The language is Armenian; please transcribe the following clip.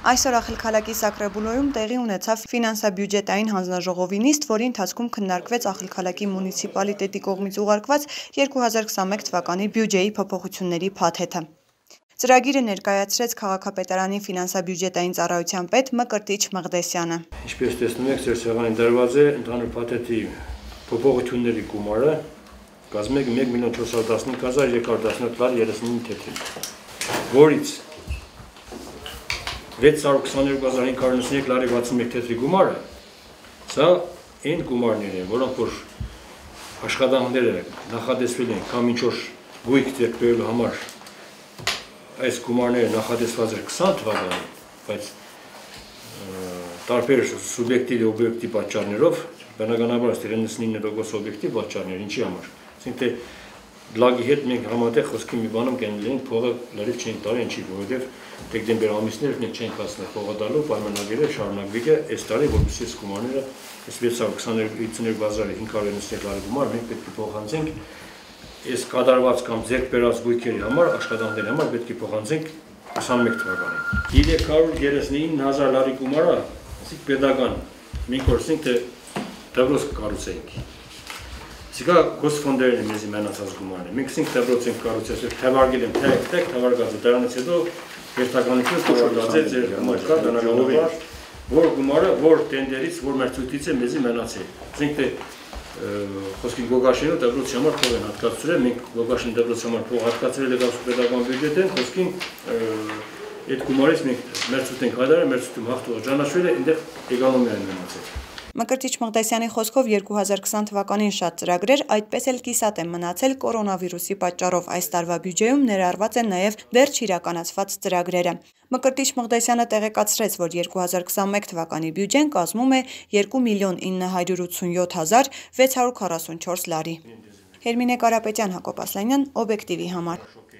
Այսօր Ախալքալակի Սակրեբուլոյում տեղի ունեցավ ֆինանսա-բյուջետային հանձնաժողովի նիստ, որի ընթացքում քննարկվեց Ախալքալակի մունիցիպալիտետի կողմից ուղարկված 2021 թվականի բյուջեի փոփոխությունների փաթեթը։ Ծրագիրը ներկայացրեց քաղաքապետարանի ֆինանսա-բյուջետային ծառայության պետ Մկրտիչ Մղդեսյանը։ Ինչպես տեսնում եք, ձեր սեղանին դրված է ընդհանուր փաթեթի փոփոխությունների գումարը կազմում է 1,415,217 լար 39 թեթրին, որից 622,593 լարի 61 թեթրի գումարը, սա այն գումարներ են, որոնք որ աշխատանքները նախադեсվել են կամ ինչ-որ գույք ձեռք բերելու համար այս գումարները նախադեсված էր 20 թվականին, բայց տարբեր սուբյեկտիվ և օբյեկտիվ պատճառներով, բնականաբար 99% օբյեկտիվ պատճառներ, ինչի համար, ասենք թե լագի հետ մենք համատեղ խոսքի մի բանում կենել ենք, փողը լրիվ չենք տարի, ինչի, որովհետև դեկտեմբեր ամիսներ մենք չենք հասնել փողը տալու, պայմանագիրը շարունակվի է այս տարի, որպեսզի այս գումարները, այս 622,593 լարի գումար մենք պետք է փոխանցենք այս կատարված կամ ձեռք բերած գույքերի համար, աշխատանքների համար պետք է փոխանցենք 21 թվականին։ 339,000 լարի գումարը, ասենք պետական, մենք որսենք թե դպրոց կկառուցենք։ Սիկա գոսֆոնդերն է մեզի մենացած գումարն է, մենք ասենք դպրոց ենք կառուցել, թվարգել եմ, թվարգած է, դրանից հետո երթականություն թվարգած է ձեր գումարը, բնականաբար, որ գումարը, որ տենդերից, որ մերձույթից է մեզի մենացել։ Ասենք թե խոսքի Գոգաշինը դպրոցի համար փող են հատկացրել, մենք Գոգաշին դպրոցի համար փող հատկացրել եկավ պետական բյուջետեն, խոսքին այդ գումարից մենք մերձույթ ենք հայտարարել, մերձույթում հաղթողը ճանաչվել է, այնտեղ էկոնոմիա են մնացել։ Մկրտիչ Մղդեսյանի խոսքով 2020 թվականին շատ ծրագրեր այդպես էլ կիսատ են մնացել կորոնավիրուսի պատճառով, այս տարվա բյուջեում ներառված են նաև դեռ չիրականացված ծրագրերը։ Մկրտիչ Մղդեսյանը տեղեկացրեց, որ 2021 թվականի բյուջեն կազմում է 2,987,644 լարի։ Հերմինե Կարապետյան, Հակոբ Ասլանյան, օբյեկտիվի համար։